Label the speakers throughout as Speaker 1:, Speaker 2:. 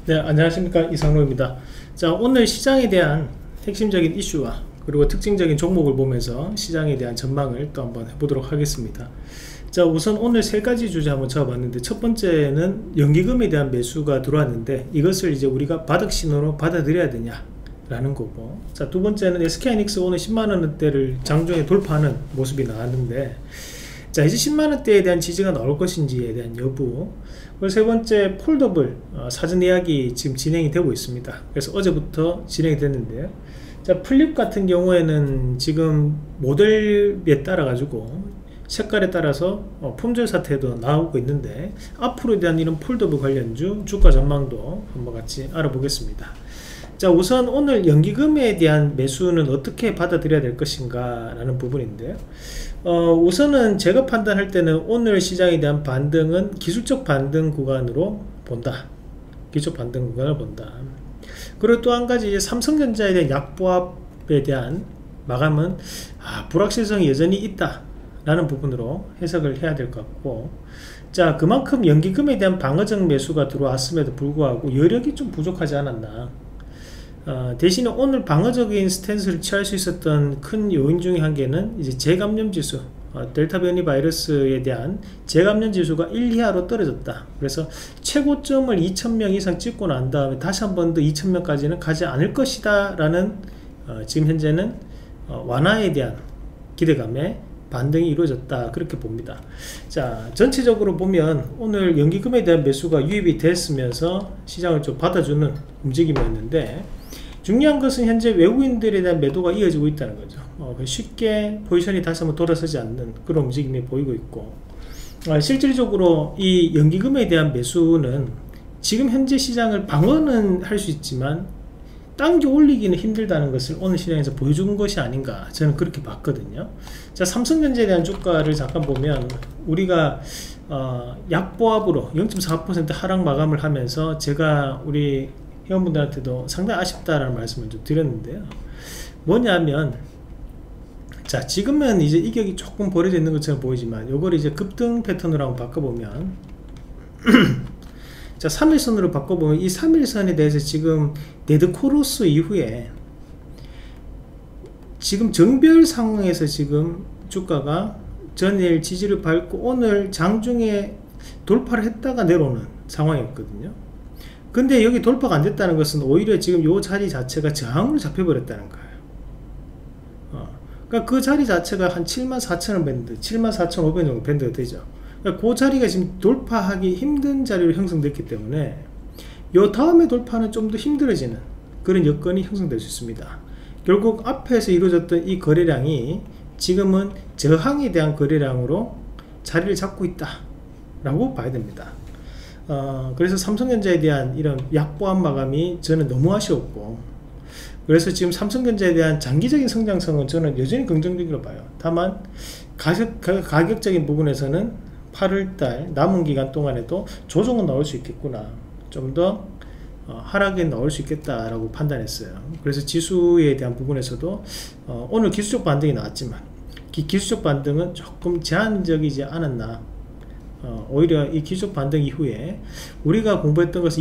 Speaker 1: 네, 안녕하십니까, 이상로입니다. 자, 오늘 시장에 대한 핵심적인 이슈와 그리고 특징적인 종목을 보면서 시장에 대한 전망을 또 한번 해보도록 하겠습니다. 자, 우선 오늘 세 가지 주제 한번 잡아봤는데, 첫 번째는 연기금에 대한 매수가 들어왔는데 이것을 이제 우리가 바닥 신호로 받아들여야 되냐 라는 거고, 자, 두 번째는 SK하이닉스 오늘 10만원대를 장중에 돌파하는 모습이 나왔는데, 자, 이제 10만원대에 대한 지지가 나올 것인지에 대한 여부, 그리고 세 번째 폴더블 사전 예약이 지금 진행이 되고 있습니다. 그래서 어제부터 진행이 됐는데요. 자, 플립 같은 경우에는 지금 모델에 따라 가지고 색깔에 따라서 품절 사태도 나오고 있는데, 앞으로에 대한 이런 폴더블 관련주 주가 전망도 한번 같이 알아보겠습니다. 자, 우선 오늘 연기금에 대한 매수는 어떻게 받아들여야 될 것인가 라는 부분인데요. 우선은 제가 판단할 때는 오늘 시장에 대한 반등은 기술적 반등 구간으로 본다. 기술적 반등 구간을 본다. 그리고 또 한 가지, 이제 삼성전자에 대한 약보합에 대한 마감은 불확실성이 여전히 있다 라는 부분으로 해석을 해야 될 것 같고, 자, 그만큼 연기금에 대한 방어적 매수가 들어왔음에도 불구하고 여력이 좀 부족하지 않았나. 대신에 오늘 방어적인 스탠스를 취할 수 있었던 큰 요인 중에 한 개는 이제 재감염 지수, 델타 변이 바이러스에 대한 재감염 지수가 1, 2하로 떨어졌다. 그래서 최고점을 2,000명 이상 찍고 난 다음에 다시 한 번 더 2,000명까지는 가지 않을 것이다 라는 지금 현재는 완화에 대한 기대감에 반등이 이루어졌다, 그렇게 봅니다. 자, 전체적으로 보면 오늘 연기금에 대한 매수가 유입이 됐으면서 시장을 좀 받아주는 움직임이었는데, 중요한 것은 현재 외국인들에 대한 매도가 이어지고 있다는 거죠. 쉽게 포지션이 다시 한번 돌아서지 않는 그런 움직임이 보이고 있고, 실질적으로 이 연기금에 대한 매수는 지금 현재 시장을 방어는 할 수 있지만 당겨 올리기는 힘들다는 것을 오늘 시장에서 보여준 것이 아닌가, 저는 그렇게 봤거든요. 자, 삼성전자에 대한 주가를 잠깐 보면, 우리가 약보합으로 0.4% 하락 마감을 하면서 제가 우리 회원분들한테도 상당히 아쉽다라는 말씀을 좀 드렸는데요. 뭐냐면, 자, 지금은 이제 이격이 조금 벌어져 있는 것처럼 보이지만 요걸 이제 급등 패턴으로 한번 바꿔보면 자, 3일선으로 바꿔보면 이 3일선에 대해서 지금 데드코로스 이후에 지금 정별 상황에서 지금 주가가 전일 지지를 밟고 오늘 장중에 돌파를 했다가 내려오는 상황이었거든요. 근데 여기 돌파가 안 됐다는 것은 오히려 지금 요 자리 자체가 저항으로 잡혀버렸다는 거예요. 그러니까 그 자리 자체가 한 74,000원 밴드, 74,500원 정도 밴드가 되죠. 그러니까 그 자리가 지금 돌파하기 힘든 자리로 형성됐기 때문에 요 다음에 돌파는 좀 더 힘들어지는 그런 여건이 형성될 수 있습니다. 결국 앞에서 이루어졌던 이 거래량이 지금은 저항에 대한 거래량으로 자리를 잡고 있다 라고 봐야 됩니다. 그래서 삼성전자에 대한 이런 약보합 마감이 저는 너무 아쉬웠고, 그래서 지금 삼성전자에 대한 장기적인 성장성은 저는 여전히 긍정적으로 봐요. 다만 가격적인 부분에서는 8월달 남은 기간 동안에도 조정은 나올 수 있겠구나, 좀 더 하락에 나올 수 있겠다라고 판단했어요. 그래서 지수에 대한 부분에서도 오늘 기술적 반등이 나왔지만 기술적 반등은 조금 제한적이지 않았나. 오히려 이 기술적 반등 이후에 우리가 공부했던 것은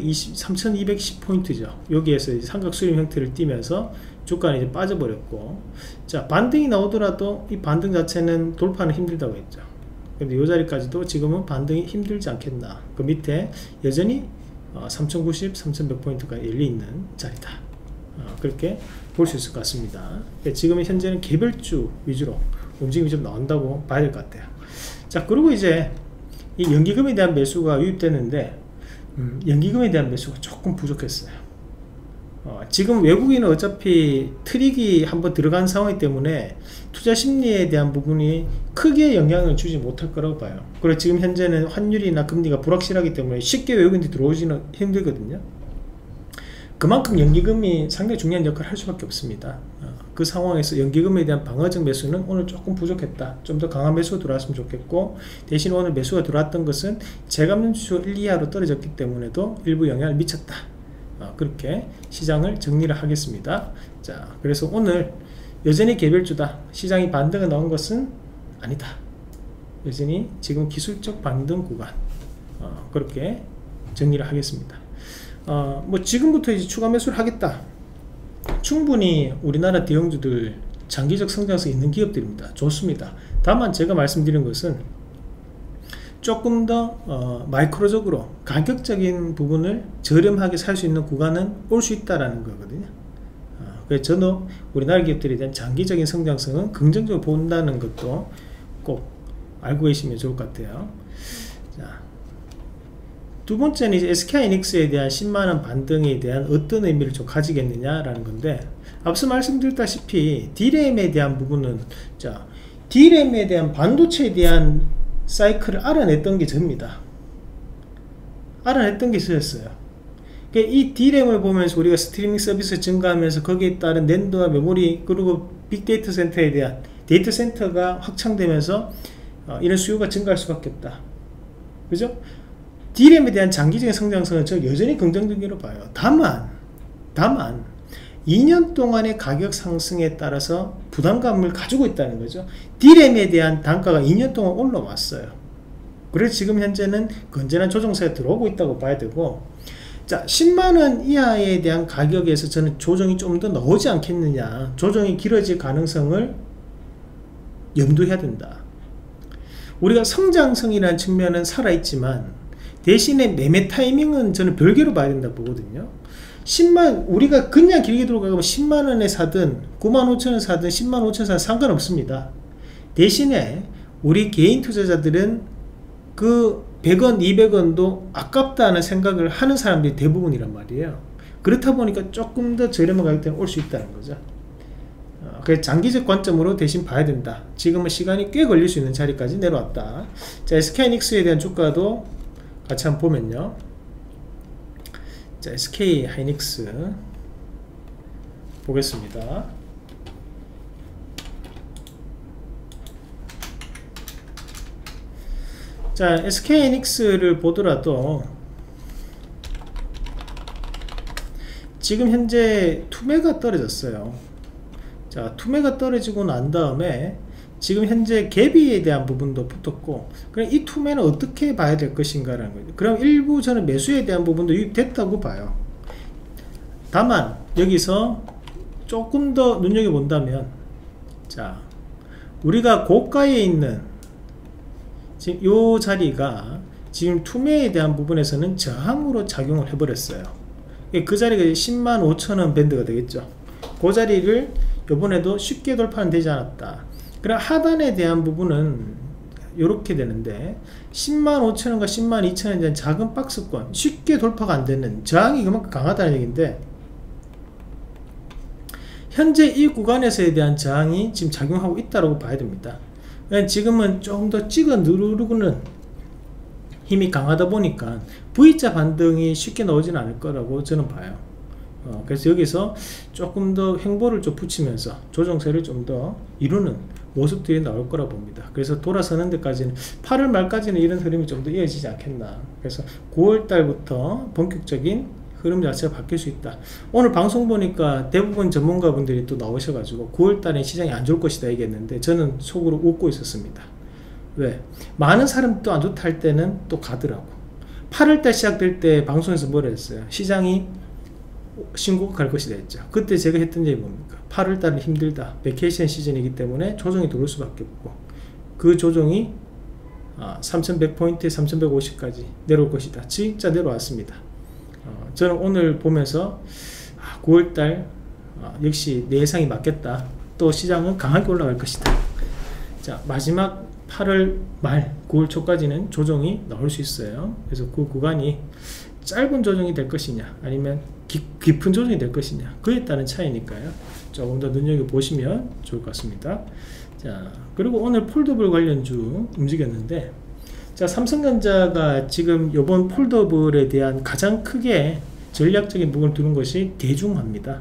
Speaker 1: 3210포인트죠. 여기에서 삼각 수렴 형태를 띠면서 주가는 이제 빠져버렸고, 자, 반등이 나오더라도 이 반등 자체는 돌파는 힘들다고 했죠. 근데 이 자리까지도 지금은 반등이 힘들지 않겠나. 그 밑에 여전히 3090, 3100포인트가 열려있는 자리다, 그렇게 볼 수 있을 것 같습니다. 지금 현재는 개별주 위주로 움직임이 좀 나온다고 봐야 될 것 같아요. 자, 그리고 이제 이 연기금에 대한 매수가 유입되는데, 연기금에 대한 매수가 조금 부족했어요. 지금 외국인은 어차피 트릭이 한번 들어간 상황이기 때문에 투자 심리에 대한 부분이 크게 영향을 주지 못할 거라고 봐요. 그리고 지금 현재는 환율이나 금리가 불확실하기 때문에 쉽게 외국인들이 들어오지는 힘들거든요. 그만큼 연기금이 상당히 중요한 역할을 할 수밖에 없습니다. 그 상황에서 연기금에 대한 방어적 매수는 오늘 조금 부족했다. 좀 더 강한 매수가 들어왔으면 좋겠고, 대신 오늘 매수가 들어왔던 것은 재감염 지수 1, 2하로 떨어졌기 때문에도 일부 영향을 미쳤다. 그렇게 시장을 정리를 하겠습니다. 자, 그래서 오늘 여전히 개별주다, 시장이 반등이 나온 것은 아니다. 여전히 지금 기술적 반등 구간, 그렇게 정리를 하겠습니다. 뭐 지금부터 이제 추가 매수를 하겠다, 충분히 우리나라 대형주들 장기적 성장성 있는 기업들입니다. 좋습니다. 다만 제가 말씀드린 것은 조금 더 마이크로적으로 가격적인 부분을 저렴하게 살 수 있는 구간은 올 수 있다라는 거거든요. 그래서 저는 우리나라 기업들에 대한 장기적인 성장성은 긍정적으로 본다는 것도 꼭 알고 계시면 좋을 것 같아요. 자, 두 번째는 이제 SK하이닉스에 대한 10만원 반등에 대한 어떤 의미를 좀 가지겠느냐라는 건데, 앞서 말씀드렸다시피 D램에 대한 부분은, 자, D램에 대한 반도체에 대한 사이클을 알아냈던 게 저입니다. 알아냈던 게 저였어요. 이 D램을 보면서 우리가 스트리밍 서비스 증가하면서 거기에 따른 낸드와 메모리, 그리고 빅데이터 센터에 대한 데이터 센터가 확창되면서 이런 수요가 증가할 수밖에 없다. 그죠? D램에 대한 장기적인 성장성은 저 여전히 긍정적으로 봐요. 다만 2년 동안의 가격 상승에 따라서 부담감을 가지고 있다는 거죠. D램에 대한 단가가 2년 동안 올라왔어요. 그래서 지금 현재는 건전한 조정세가 들어오고 있다고 봐야 되고, 자, 10만원 이하에 대한 가격에서 저는 조정이 좀 더 나오지 않겠느냐, 조정이 길어질 가능성을 염두해야 된다. 우리가 성장성이라는 측면은 살아있지만 대신에 매매 타이밍은 저는 별개로 봐야 된다고 보거든요. 우리가 그냥 길게 들어가면 10만원에 사든 95,000원 사든 105,000원 사든 상관없습니다. 대신에 우리 개인 투자자들은 그 100원 200원도 아깝다는 생각을 하는 사람들이 대부분이란 말이에요. 그렇다 보니까 조금 더 저렴한 가격대에 올 수 있다는 거죠. 그래서 장기적 관점으로 대신 봐야 된다. 지금은 시간이 꽤 걸릴 수 있는 자리까지 내려왔다. 자, SK하이닉스에 대한 주가도 같이 한번 보면요. 자, SK하이닉스 보겠습니다. 자, SK하이닉스를 보더라도 지금 현재 투매가 떨어졌어요. 자, 투매가 떨어지고 난 다음에 지금 현재 갭에 대한 부분도 붙었고, 그럼 이 투매는 어떻게 봐야 될 것인가라는 거죠. 그럼 일부 저는 매수에 대한 부분도 유입됐다고 봐요. 다만 여기서 조금 더 눈여겨본다면, 자, 우리가 고가에 있는 지금 요 자리가 지금 투매에 대한 부분에서는 저항으로 작용을 해버렸어요. 그 자리가 105,000원 밴드가 되겠죠. 그 자리를 이번에도 쉽게 돌파는 되지 않았다. 그럼 하단에 대한 부분은 이렇게 되는데 105,000원과 102,000원에 대한 작은 박스권, 쉽게 돌파가 안 되는 저항이 그만큼 강하다는 얘기인데, 현재 이 구간에서에 대한 저항이 지금 작용하고 있다고 봐야 됩니다. 지금은 좀 더 찍어 누르고는 힘이 강하다 보니까 V자 반등이 쉽게 나오지는 않을 거라고 저는 봐요. 그래서 여기서 조금 더 횡보를 좀 붙이면서 조정세를 좀 더 이루는 모습들이 나올 거라 봅니다. 그래서 돌아서는 데까지는 8월 말까지는 이런 흐름이 좀 더 이어지지 않겠나. 그래서 9월달부터 본격적인 흐름 자체가 바뀔 수 있다. 오늘 방송 보니까 대부분 전문가분들이 또 나오셔가지고 9월달에 시장이 안 좋을 것이다 얘기했는데 저는 속으로 웃고 있었습니다. 왜? 많은 사람이 또 안 좋다 할 때는 또 가더라고. 8월달 시작될 때 방송에서 뭐라 했어요? 시장이 신고가 갈 것이다 했죠. 그때 제가 했던 얘기 뭡니까? 8월달은 힘들다. 베케이션 시즌이기 때문에 조정이 들어올 수밖에 없고, 그 조정이 3100포인트에 3150까지 내려올 것이다. 진짜 내려왔습니다. 저는 오늘 보면서 9월달 역시 내 예상이 맞겠다. 또 시장은 강하게 올라갈 것이다. 자, 마지막 8월 말 9월 초까지는 조정이 나올 수 있어요. 그래서 그 구간이 짧은 조정이 될 것이냐 아니면 깊은 조정이 될 것이냐, 그에 따른 차이니까요. 조금 더 눈여겨보시면 좋을 것 같습니다. 자, 그리고 오늘 폴더블 관련주 움직였는데, 자, 삼성전자가 지금 이번 폴더블에 대한 가장 크게 전략적인 부분을 두는 것이 대중화입니다.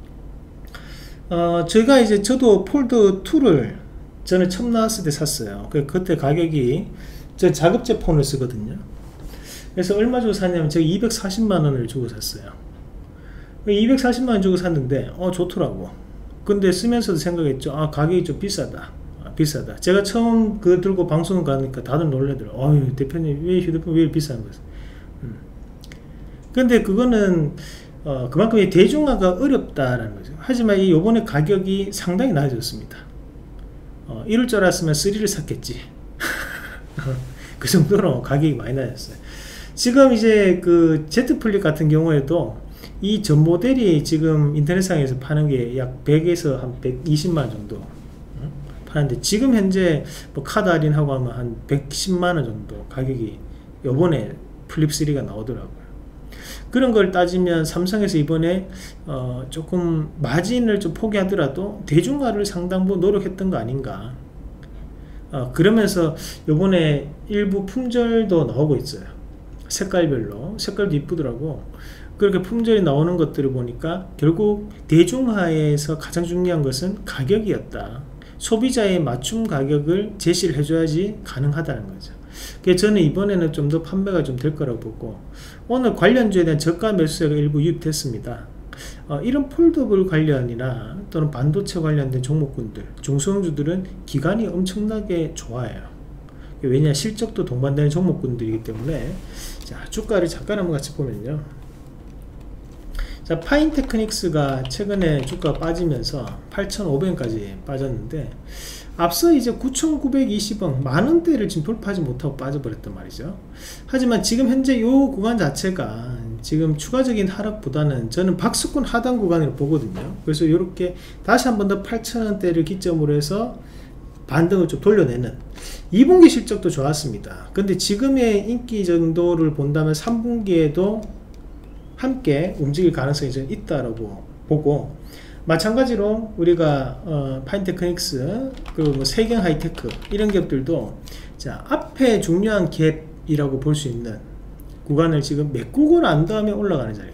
Speaker 1: 저도 폴더2를 저는 처음 나왔을 때 샀어요. 그때 가격이, 저 자급제 폰을 쓰거든요. 그래서 얼마 주고 샀냐면 제가 240만원을 주고 샀어요. 240만원 주고 샀는데 좋더라고. 근데 쓰면서도 생각했죠. 가격이 좀 비싸다. 비싸다. 제가 처음 그거 들고 방송 가니까 다들 놀래더라고요. 대표님 왜 휴대폰 왜 비싼 거예요? 근데 그거는 그만큼 이 대중화가 어렵다라는 거죠. 하지만 이 요번에 가격이 상당히 낮아졌습니다. 이럴 줄 알았으면 3를 샀겠지. 그 정도로 가격이 많이 낮았어요. 지금 이제 그 Z 플립 같은 경우에도 이 전 모델이 지금 인터넷상에서 파는 게 약 100에서 한 120만 정도 파는데, 지금 현재 뭐 카드 할인하고 하면 한 110만원 정도 가격이 요번에 플립 3가 나오더라고요. 그런 걸 따지면 삼성에서 이번에 조금 마진을 좀 포기하더라도 대중화를 상당 부분 노력했던 거 아닌가. 그러면서 요번에 일부 품절도 나오고 있어요. 색깔별로. 색깔도 이쁘더라고. 그렇게 품절이 나오는 것들을 보니까 결국 대중화에서 가장 중요한 것은 가격이었다. 소비자의 맞춤 가격을 제시를 해줘야지 가능하다는 거죠. 그래서 저는 이번에는 좀 더 판매가 좀 될 거라고 보고, 오늘 관련주에 대한 저가 매수세가 일부 유입됐습니다. 이런 폴더블 관련이나 또는 반도체 관련된 종목군들, 중소형주들은 기간이 엄청나게 좋아요. 왜냐, 실적도 동반되는 종목군들이기 때문에. 자, 주가를 잠깐 한번 같이 보면요. 자, 파인테크닉스가 최근에 주가가 빠지면서 8,500원까지 빠졌는데, 앞서 이제 9,920원 만원대를 지금 돌파하지 못하고 빠져버렸단 말이죠. 하지만 지금 현재 이 구간 자체가 지금 추가적인 하락보다는 저는 박스권 하단 구간으로 보거든요. 그래서 이렇게 다시 한 번 더 8,000원대를 기점으로 해서 반등을 좀 돌려내는 2분기 실적도 좋았습니다. 근데 지금의 인기 정도를 본다면 3분기에도 함께 움직일 가능성이 좀 있다라고 보고, 마찬가지로 우리가 파인테크닉스 그리고 뭐 세경 하이테크 이런 기업들도 자, 앞에 중요한 갭이라고 볼 수 있는 구간을 지금 메꾸고 난 다음에 올라가는 자리,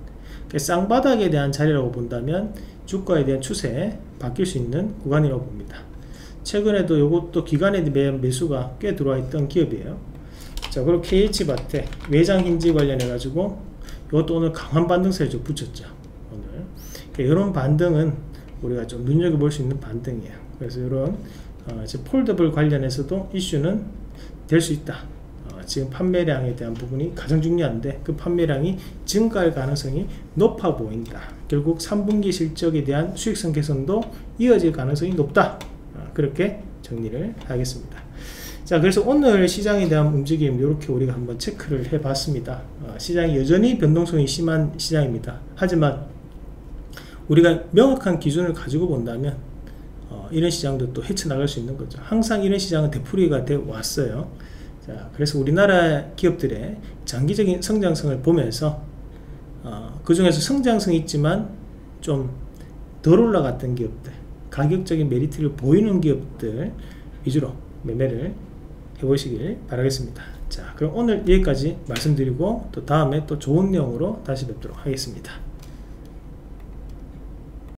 Speaker 1: 쌍바닥에 대한 자리라고 본다면 주가에 대한 추세 바뀔 수 있는 구간이라고 봅니다. 최근에도 이것도 기간에 대한 매수가 꽤 들어와 있던 기업이에요. 자, 그리고 KH바텍 외장 힌지 관련해 가지고 이것도 오늘 강한 반등세에 좀 붙였죠. 오늘 이런 반등은 우리가 좀 눈여겨볼 수 있는 반등이에요. 그래서 이런 폴더블 관련해서도 이슈는 될 수 있다. 지금 판매량에 대한 부분이 가장 중요한데 그 판매량이 증가할 가능성이 높아 보인다. 결국 3분기 실적에 대한 수익성 개선도 이어질 가능성이 높다. 그렇게 정리를 하겠습니다. 자, 그래서 오늘 시장에 대한 움직임 이렇게 우리가 한번 체크를 해 봤습니다. 시장이 여전히 변동성이 심한 시장입니다. 하지만 우리가 명확한 기준을 가지고 본다면 이런 시장도 또 헤쳐나갈 수 있는 거죠. 항상 이런 시장은 되풀이가 돼 왔어요. 자, 그래서 우리나라 기업들의 장기적인 성장성을 보면서 그 중에서 성장성이 있지만 좀 덜 올라갔던 기업들, 가격적인 메리트를 보이는 기업들 위주로 매매를 해보시길 바라겠습니다. 자, 그럼 오늘 여기까지 말씀드리고 또 다음에 또 좋은 내용으로 다시 뵙도록 하겠습니다.